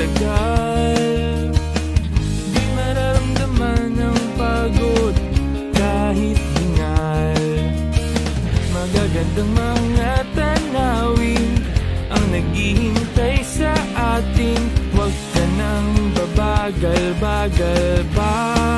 matagal. Di mararamdaman ang pagod kahit hingal. Magagandang mga tanawin ang naghihintay sa atin. Huwag ka nang babagal-bagal pa.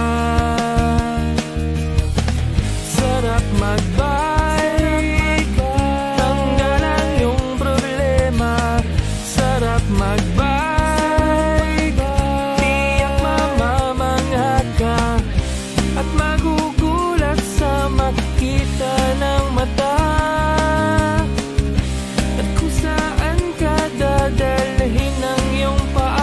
Sarap magbike, tanggalan yung problema. Sarap magbike, tiyak mamamangha ka at magugulat sa makita ng mata. At kung saan ka dadalhin ng iyong paa.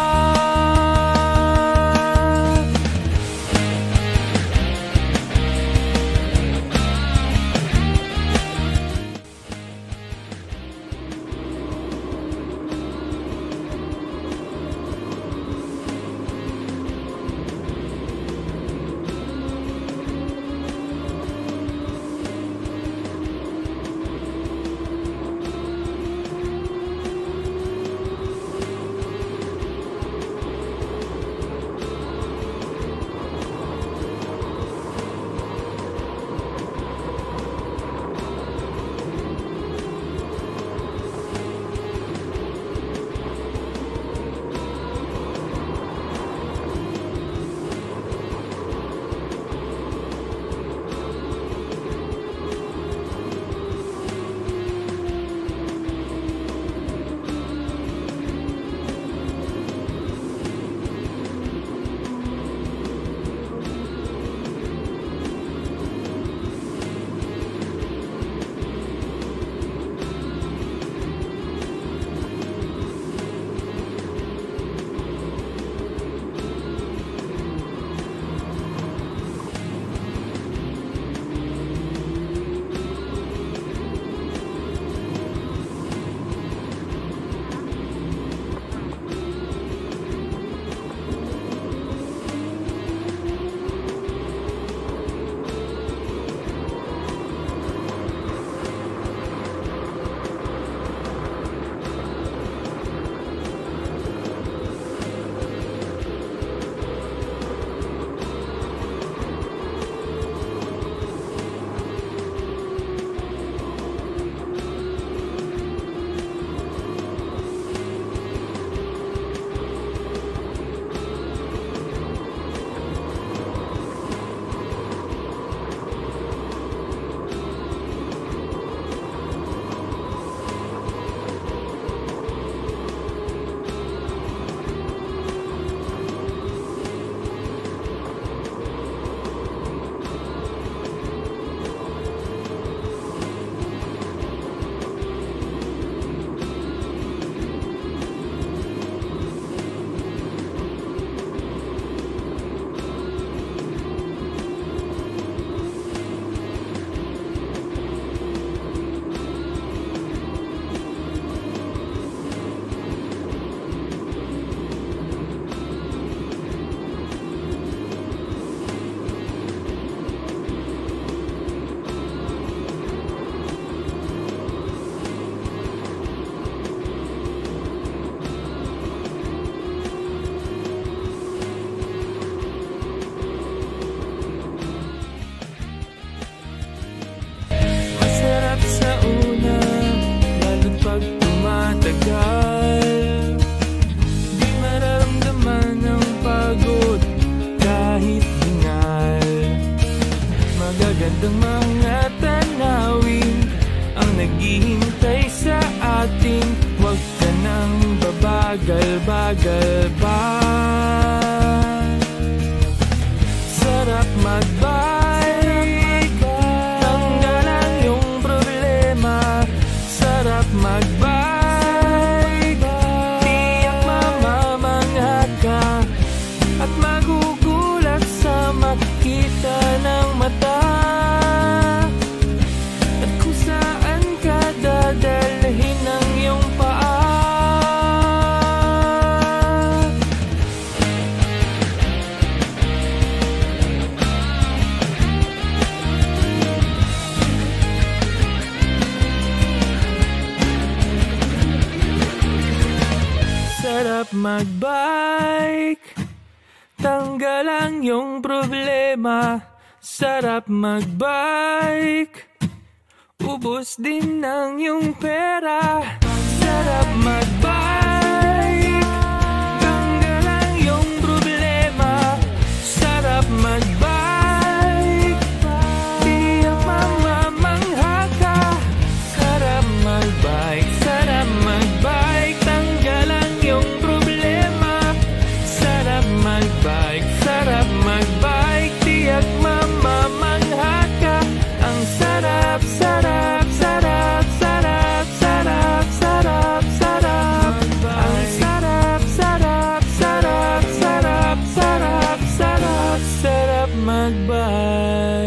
Magagandang mga tanawin ang naghihintay sa atin. Huwag ka nang babagal-bagal pa. Sarap magbike, tanggalan yung problema. Sarap magbike, tiyak mamamangha ka at magugulat sa makita ng mata. At kung saan ka dadalhin ng iyong paa. magbike. Tanggal ang iyong problema. Sarap magbike. Ubos din ng iyong pera. Sarap magbike. Tanggal ang iyong problema. Sarap magbike. Tiyak mamamangha ka. Sarap magbike. Sarap magbike. Tanggal ang iyong problema. Sarap magbike. Sarap magbike. Tiyak mamamangha ka. Ang sarap, sarap, sarap, sarap, sarap, sarap, sarap. Ang sarap, sarap, sarap, sarap, sarap, sarap, sarap magbike.